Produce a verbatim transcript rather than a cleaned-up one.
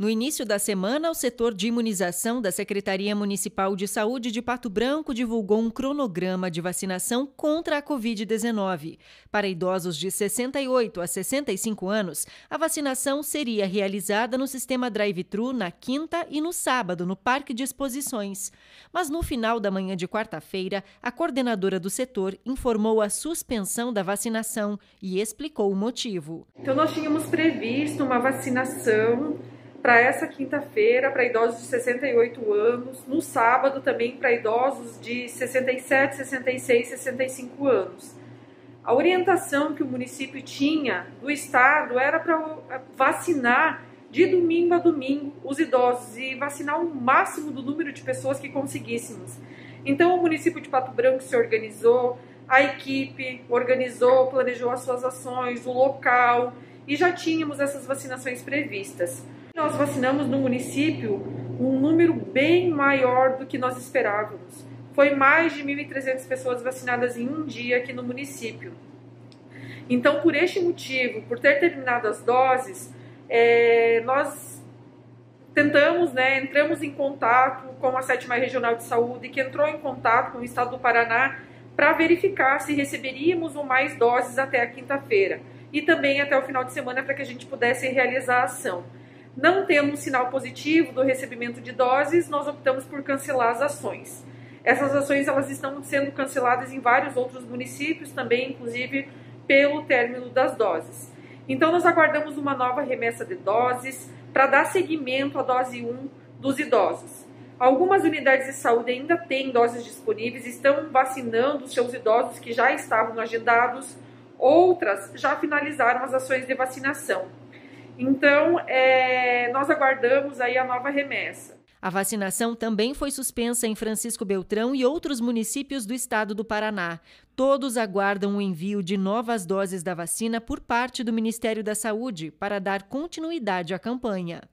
No início da semana, o setor de imunização da Secretaria Municipal de Saúde de Pato Branco divulgou um cronograma de vacinação contra a covid dezenove. Para idosos de sessenta e oito a sessenta e cinco anos, a vacinação seria realizada no sistema drive-thru na quinta e no sábado, no Parque de Exposições. Mas no final da manhã de quarta-feira, a coordenadora do setor informou a suspensão da vacinação e explicou o motivo. Então, nós tínhamos previsto uma vacinação para essa quinta-feira, para idosos de sessenta e oito anos, no sábado também para idosos de sessenta e sete, sessenta e seis, sessenta e cinco anos. A orientação que o município tinha do estado era para vacinar de domingo a domingo os idosos e vacinar o máximo do número de pessoas que conseguíssemos. Então o município de Pato Branco se organizou, a equipe organizou, planejou as suas ações, o local, e já tínhamos essas vacinações previstas. Nós vacinamos no município um número bem maior do que nós esperávamos. Foi mais de mil e trezentas pessoas vacinadas em um dia aqui no município. Então, por este motivo, por ter terminado as doses, é, nós tentamos, né, entramos em contato com a sétima Regional de Saúde, que entrou em contato com o Estado do Paraná para verificar se receberíamos ou mais doses até a quinta-feira e também até o final de semana para que a gente pudesse realizar a ação. Não tendo um sinal positivo do recebimento de doses, nós optamos por cancelar as ações. Essas ações elas estão sendo canceladas em vários outros municípios também, inclusive pelo término das doses. Então nós aguardamos uma nova remessa de doses para dar seguimento à dose um dos idosos. Algumas unidades de saúde ainda têm doses disponíveis, estão vacinando os seus idosos que já estavam agendados, outras já finalizaram as ações de vacinação. Então, é, nós aguardamos aí a nova remessa. A vacinação também foi suspensa em Francisco Beltrão e outros municípios do estado do Paraná. Todos aguardam o envio de novas doses da vacina por parte do Ministério da Saúde para dar continuidade à campanha.